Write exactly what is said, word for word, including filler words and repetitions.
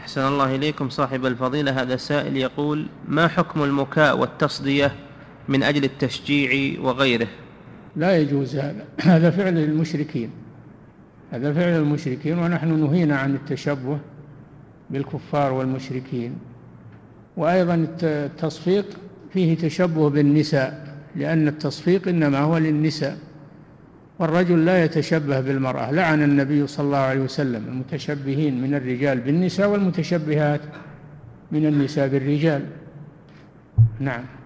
أحسن الله إليكم صاحب الفضيلة. هذا سائل يقول: ما حكم المكاء والتصدية من أجل التشجيع وغيره؟ لا يجوز هذا، هذا فعل المشركين، هذا فعل المشركين، ونحن نهينا عن التشبه بالكفار والمشركين. وأيضا التصفيق فيه تشبه بالنساء، لأن التصفيق إنما هو للنساء، والرجل لا يتشبه بالمرأة. لعن النبي صلى الله عليه وسلم المتشبهين من الرجال بالنساء والمتشبهات من النساء بالرجال. نعم.